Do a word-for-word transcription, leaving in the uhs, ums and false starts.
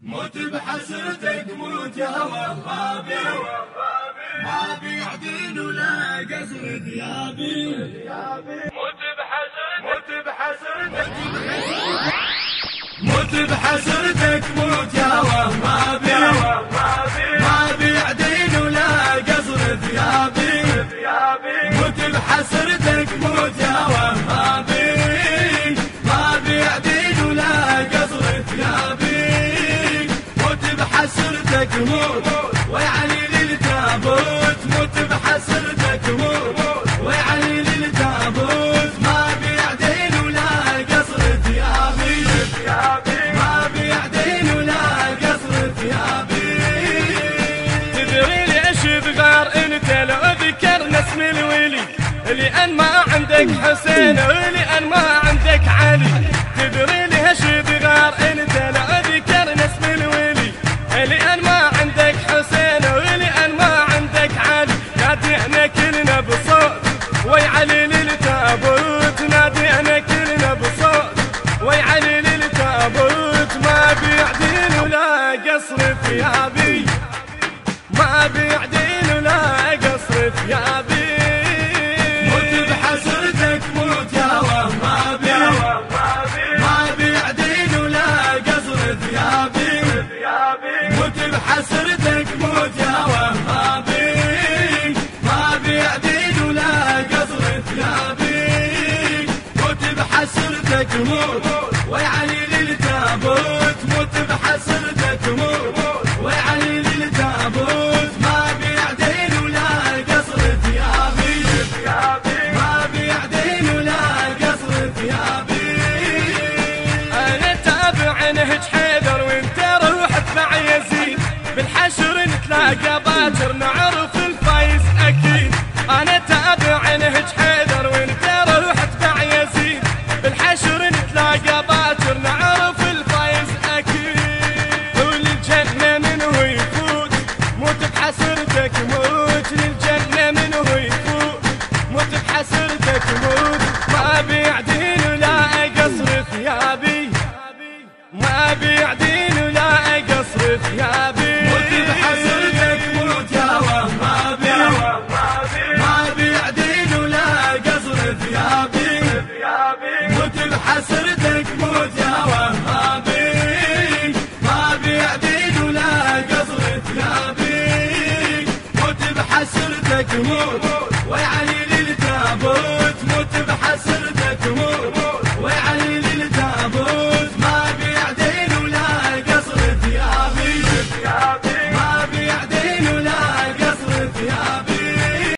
موت بحسرتك موت يا وهابي، ما بيعدين ولا قصر ثيابي. موت بحسرتك موت بحسرتك موت بحسرتك موت يا وهابي، ما بيعدين ولا قصر ثيابي. موت بحسرتك موت يا وهابي، ما بيعدين ولا قصر ثيابي. موت بحسرتك موت ويعني للتابوت، موت بحسرتك موت ويعني للتابوت. ما بيعدين ولا قصر ثيابي، ما بيعدين ولا قصر ثيابي. تدري ليش بغار انت لو ذكرنا اسم الولي؟ لأن ما عندك حسين ولأن ما عندك علي. تدري ليش بغار انت لو ذكرنا اسم الولي؟ لأن ما عندك حسين ولأن ما عندك علي. نادينا كلنا بصوت ويعلي للتابوت، نادينا كلنا بصوت ويعلي للتابوت. ما بيعدين ولا قصر ثيابي، ما بيعدين ولا قصر ثيابي. موت بحسرتك موت يا وهابي، ما بيعدين ولا قصر ثيابي. موت بحسرتك موت يا وهابي، ما بيعدين ولا قصر ثيابي. موت بحسرتك موت ويعني للتابوت، موت بحسرتك موت ويعني للتابوت. ما بيعدين ولا قصر ثيابي، ما بيعدين ولا قصر ثيابي. انا تابع نهج حيدر وانت روح اتبع يزيد، بالحشر نتلاقى